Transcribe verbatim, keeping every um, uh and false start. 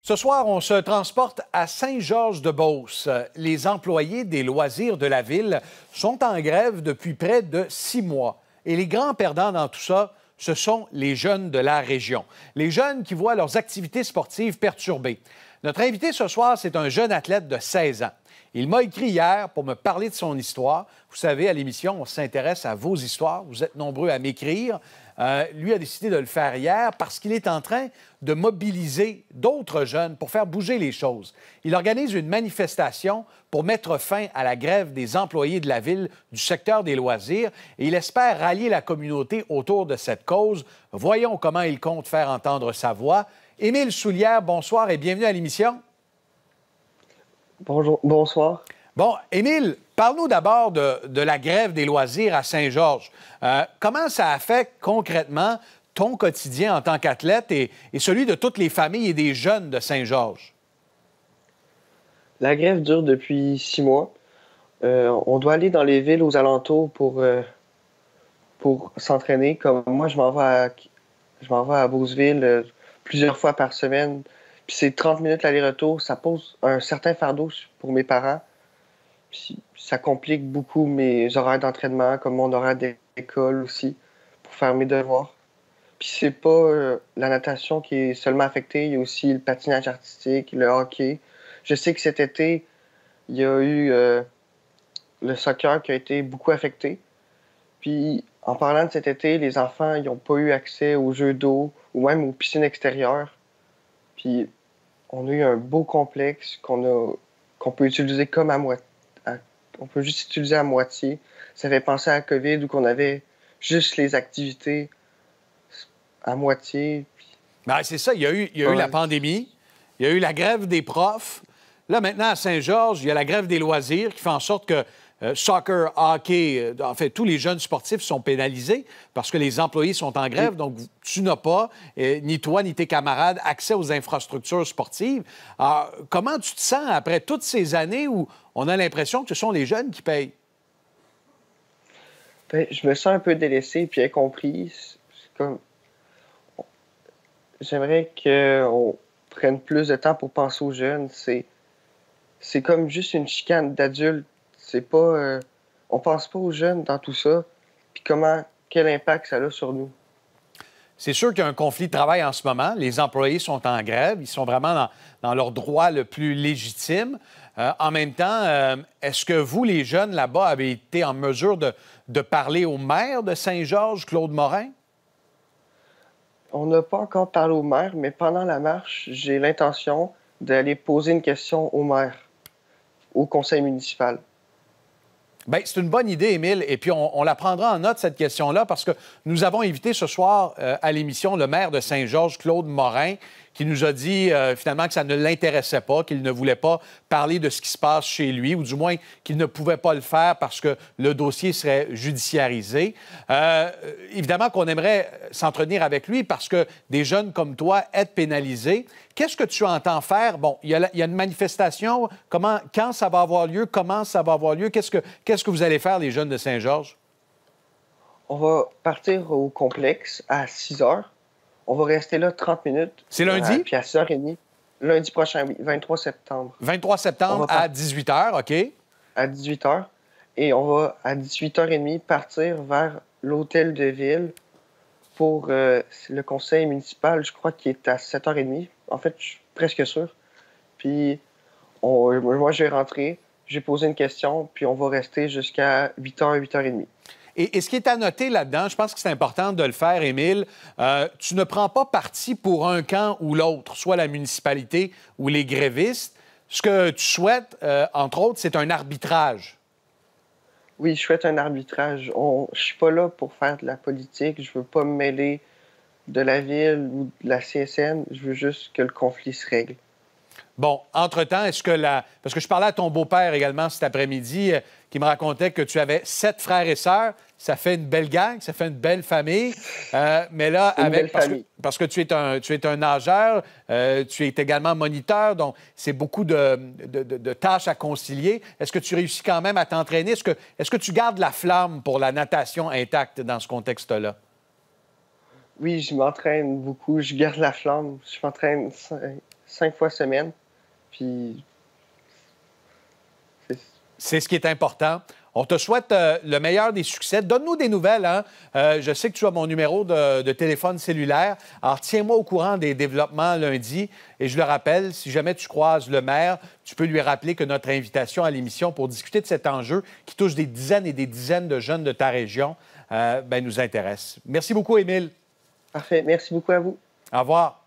Ce soir, on se transporte à Saint-Georges-de-Beauce. Les employés des loisirs de la ville sont en grève depuis près de six mois. Et les grands perdants dans tout ça, ce sont les jeunes de la région. Les jeunes qui voient leurs activités sportives perturbées. Notre invité ce soir, c'est un jeune athlète de seize ans. Il m'a écrit hier pour me parler de son histoire. Vous savez, à l'émission, on s'intéresse à vos histoires. Vous êtes nombreux à m'écrire. Euh, lui a décidé de le faire hier parce qu'il est en train de mobiliser d'autres jeunes pour faire bouger les choses. Il organise une manifestation pour mettre fin à la grève des employés de la ville du secteur des loisirs et il espère rallier la communauté autour de cette cause. Voyons comment il compte faire entendre sa voix. Émile Soulière, bonsoir et bienvenue à l'émission. Bonjour, bonsoir. Bon, Émile, parle-nous d'abord de, de la grève des loisirs à Saint-Georges. Euh, comment ça affecte concrètement ton quotidien en tant qu'athlète et, et celui de toutes les familles et des jeunes de Saint-Georges? La grève dure depuis six mois. Euh, on doit aller dans les villes aux alentours pour, euh, pour s'entraîner. Comme moi, je m'en vais à, je m'en vais à Beauceville euh, plusieurs fois par semaine. Puis c'est trente minutes l'aller-retour. Ça pose un certain fardeau pour mes parents. Puis ça complique beaucoup mes horaires d'entraînement, comme mon horaire d'école aussi, pour faire mes devoirs. Puis c'est pas euh, la natation qui est seulement affectée, il y a aussi le patinage artistique, le hockey. Je sais que cet été, il y a eu euh, le soccer qui a été beaucoup affecté. Puis en parlant de cet été, les enfants, ils n'ont pas eu accès aux jeux d'eau ou même aux piscines extérieures. Puis on a eu un beau complexe qu'on a qu'on peut utiliser comme à moitié. On peut juste utiliser à moitié. Ça fait penser à la COVID où on avait juste les activités à moitié. Ben, c'est ça, il y a, eu, il y a ouais. eu la pandémie, il y a eu la grève des profs. Là, maintenant, à Saint-Georges, il y a la grève des loisirs qui fait en sorte que euh, soccer, hockey, euh, en fait, tous les jeunes sportifs sont pénalisés parce que les employés sont en grève. Oui. Donc, tu n'as pas, euh, ni toi, ni tes camarades, accès aux infrastructures sportives. Alors, comment tu te sens après toutes ces années où on a l'impression que ce sont les jeunes qui payent? Ben, je me sens un peu délaissé puis incompris. C'est comme... J'aimerais qu'on prenne plus de temps pour penser aux jeunes. C'est, c'est comme juste une chicane d'adultes. C'est pas... Euh... On pense pas aux jeunes dans tout ça. Puis comment... Quel impact ça a sur nous? C'est sûr qu'il y a un conflit de travail en ce moment. Les employés sont en grève. Ils sont vraiment dans, dans leur droit le plus légitime. Euh, en même temps, euh, est-ce que vous, les jeunes là-bas, avez été en mesure de, de parler au maire de Saint-Georges, Claude Morin? On n'a pas encore parlé au maire, mais pendant la marche, j'ai l'intention d'aller poser une question au maire, au conseil municipal. Bien, c'est une bonne idée, Émile. Et puis, on, on la prendra en note, cette question-là, parce que nous avons invité ce soir euh, à l'émission le maire de Saint-Georges, Claude Morin, qui nous a dit euh, finalement que ça ne l'intéressait pas, qu'il ne voulait pas parler de ce qui se passe chez lui, ou du moins qu'il ne pouvait pas le faire parce que le dossier serait judiciarisé. Euh, évidemment qu'on aimerait s'entretenir avec lui parce que des jeunes comme toi être pénalisés. Qu'est-ce que tu entends faire? Bon, il y a, il y a une manifestation. Comment, quand ça va avoir lieu? Comment ça va avoir lieu? Qu'est-ce que, qu'est-ce que vous allez faire, les jeunes de Saint-Georges? On va partir au complexe à six heures. On va rester là trente minutes. C'est lundi? Euh, puis à six heures trente, lundi prochain, oui, vingt-trois septembre. vingt-trois septembre à dix-huit heures, OK. À dix-huit heures. Et on va, à dix-huit heures trente, partir vers l'hôtel de ville pour euh, le conseil municipal, je crois qu'il est à sept heures trente. En fait, je suis presque sûr. Puis, on, moi, je vais rentrer, j'ai posé une question, puis on va rester jusqu'à huit heures, huit heures trente. Et, et ce qui est à noter là-dedans, je pense que c'est important de le faire, Émile, euh, tu ne prends pas parti pour un camp ou l'autre, soit la municipalité ou les grévistes. Ce que tu souhaites, euh, entre autres, c'est un arbitrage. Oui, je souhaite un arbitrage. On, je suis pas là pour faire de la politique. Je veux pas me mêler de la ville ou de la C S N. Je veux juste que le conflit se règle. Bon, entre-temps, est-ce que la... Parce que je parlais à ton beau-père également cet après-midi, euh, qui me racontait que tu avais sept frères et sœurs. Ça fait une belle gang, ça fait une belle famille. Euh, mais là, une avec belle parce, famille. Que, parce que tu es un, tu es un nageur, euh, tu es également moniteur, donc c'est beaucoup de, de, de, de tâches à concilier. Est-ce que tu réussis quand même à t'entraîner? Est-ce que, est-ce que tu gardes la flamme pour la natation intacte dans ce contexte-là? Oui, je m'entraîne beaucoup. Je garde la flamme. Je m'entraîne cinq fois semaine. Puis, c'est C'est ce qui est important. On te souhaite euh, le meilleur des succès. Donne-nous des nouvelles. Hein? Euh, je sais que tu as mon numéro de, de téléphone cellulaire. Alors, tiens-moi au courant des développements lundi. Et je le rappelle, si jamais tu croises le maire, tu peux lui rappeler que notre invitation à l'émission pour discuter de cet enjeu qui touche des dizaines et des dizaines de jeunes de ta région euh, ben, nous intéresse. Merci beaucoup, Émile. parfait. Merci beaucoup à vous. Au revoir.